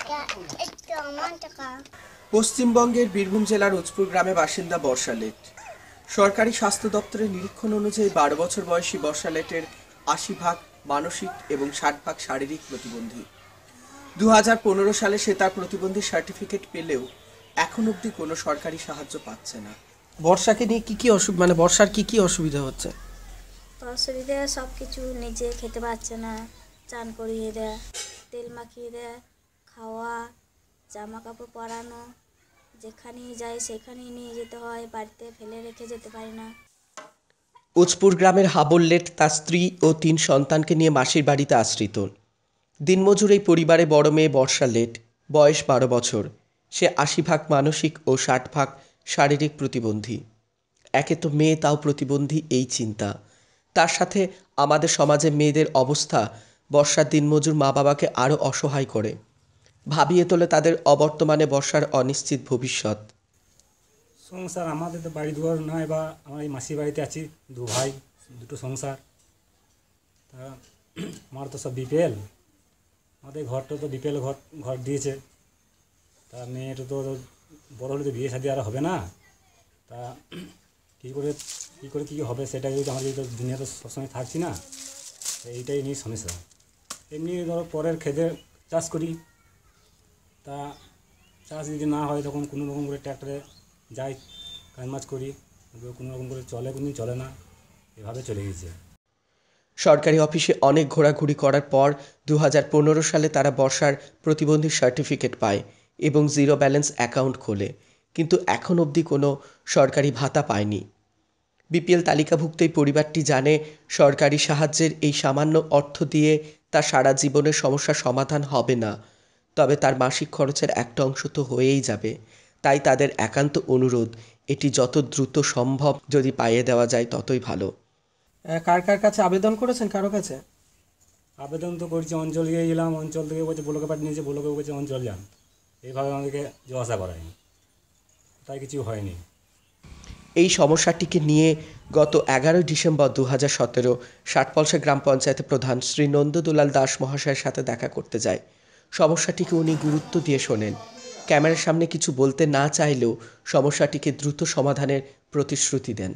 পশ্চিমবঙ্গের বীরভূম জেলার উচপুর গ্রামে বাসিন্দা বর্ষা লেট। সরকারি স্বাস্থ্য দপ্তরের নিরীক্ষণ অনুযায়ী 12 বছর বয়সী বর্ষা লেটের 80% মানসিক এবং 60% শারীরিক প্রতিবন্ধী। 2015 সালে সে তার প্রতিবন্ধীর সার্টিফিকেট পেলেও এখন অবধি কোনো সরকারি সাহায্য পাচ্ছে না। বর্ষাকে নিয়ে বর্ষার কি অসুবিধা হচ্ছে? অসুবিধা সব কিছু, নিজে খেতে পারছে না, চান করিয়ে দেয়, তেল মাখিয়ে দেয়, খাওয়া, জামা কাপড় পরানো, যেখানেই যায় সেখানেই নিয়ে যেতে হয়, বাড়িতে ফেলে রেখে যেতে পারি না। উচপুর গ্রামের হাবল লেট তার স্ত্রী ও 3 সন্তানকে নিয়ে মাসির বাড়িতে আশ্রিত। দিনমজুর এই পরিবারে বড় মেয়ে বর্ষা লেট, বয়স 12 বছর। সে 80% মানসিক ও 60% শারীরিক প্রতিবন্ধী। একে তো মেয়ে, তাও প্রতিবন্ধী, এই চিন্তা। তার সাথে আমাদের সমাজে মেয়েদের অবস্থা বর্ষার দিনমজুর মা বাবাকে আরও অসহায় করে, ভাবিয়ে তোলে তাদের অবর্তমানে বর্ষার অনিশ্চিত ভবিষ্যৎ। সংসার আমাদের তো বাড়ি দুয়ার নয়, বা আমরা এই মাসির বাড়িতে আছি, 2 ভাই 2টো সংসার। তা আমার তো সব বিপিএল, আমাদের ঘরটা তো বিপিএল ঘর দিয়েছে। তা মেয়েটা তো বড় হলে তো বিয়ে শাদী আর হবে না। তা কী করে কী হবে সেটাই যদি আমরা যদি দুনিয়া তো সবসময় থাকছি না, এইটাই নিয়ে সমস্যা। এমনি ধরো পরের খেতে চাষ করি, তা চাষ যদি না হয় তখন কোনো রকম করে ট্র্যাক্টরে যাই, কাজ করি, কোনো রকম করে চলে, কোনদিন চলে না, এভাবে চলে গেছে। সরকারি অফিসে অনেক ঘোরাঘুরি করার পর 2015 সালে তারা বর্ষার প্রতিবন্ধী সার্টিফিকেট পায় এবং 0 ব্যালেন্স অ্যাকাউন্ট খোলে, কিন্তু এখন অবধি কোনো সরকারি ভাতা পায়নি। বিপিএল তালিকাভুক্ত এই পরিবারটি জানে সরকারি সাহায্যের এই সামান্য অর্থ দিয়ে তার সারা জীবনের সমস্যার সমাধান হবে না, তবে তার মাসিক খরচের একটা অংশ তো হয়েই যাবে। তাই তাদের একান্ত অনুরোধ, এটি যত দ্রুত সম্ভব যদি পাইয়ে দেওয়া যায় ততই ভালো। কার কাছে আবেদন করেছেন? কারো কাছে আবেদন তো করছি, অঞ্চল গিয়ে গেলাম, অঞ্চল থেকে বলছে ব্লকে পাঠিয়ে নিয়েছে, ব্লকে বলছে অঞ্চল যান, এইভাবে আমাদেরকে যাওয়া করায়নি, তাই কিছু হয়নি। এই সমস্যাটিকে নিয়ে গত 11 ডিসেম্বর 2017 ষাটপলসা গ্রাম পঞ্চায়েতের প্রধান শ্রী নন্দদুলাল দাস মহাশয়ের সাথে দেখা করতে যায়। সমস্যাটিকে উনি গুরুত্ব দিয়ে শোনেন। ক্যামেরার সামনে কিছু বলতে না চাইলেও সমস্যাটিকে দ্রুত সমাধানের প্রতিশ্রুতি দেন।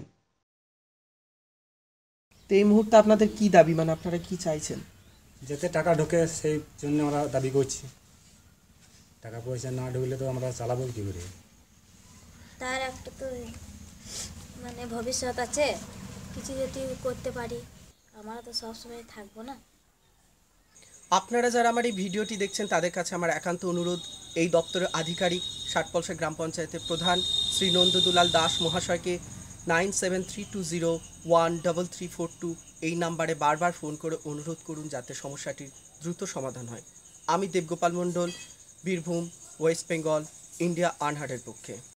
এই মুহূর্তে আপনাদের কি দাবি, আপনারা কি চাইছেন? যাতে টাকা ঢোকে, সেই জন্য আমরা দাবি করছি। টাকা পয়সা না ঢুকলে তো আমরা চালাবো কী করে? তার একটা তো ভবিষ্যৎ আছে, কিছু যদি করতে পারি, আমরা তো সবসময় থাকবো না। আপনারা যারা আমার এই ভিডিওটি দেখছেন তাদের কাছে আমার একান্ত অনুরোধ, এই দপ্তরের আধিকারিক ষাটপলসা গ্রাম পঞ্চায়েতের প্রধান শ্রী নন্দদুলাল দাস মহাশয়কে 9732013342 এই নাম্বারে বারবার ফোন করে অনুরোধ করুন যাতে সমস্যাটির দ্রুত সমাধান হয়। আমি দেবগোপাল মণ্ডল, বীরভূম, ওয়েস্ট বেঙ্গল, ইন্ডিয়া আনহার্টের পক্ষে।